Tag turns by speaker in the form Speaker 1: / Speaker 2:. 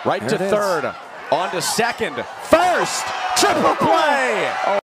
Speaker 1: Right to third. On to second. First. Triple play.